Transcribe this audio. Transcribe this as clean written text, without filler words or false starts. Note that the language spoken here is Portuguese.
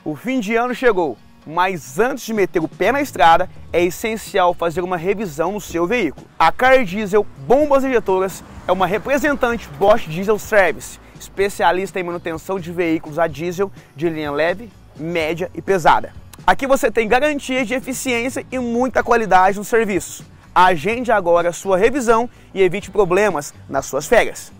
O fim de ano chegou, mas antes de meter o pé na estrada, é essencial fazer uma revisão no seu veículo. A Car Diesel Bombas Injetoras é uma representante Bosch Diesel Service, especialista em manutenção de veículos a diesel de linha leve, média e pesada. Aqui você tem garantia de eficiência e muita qualidade nos serviços. Agende agora a sua revisão e evite problemas nas suas férias.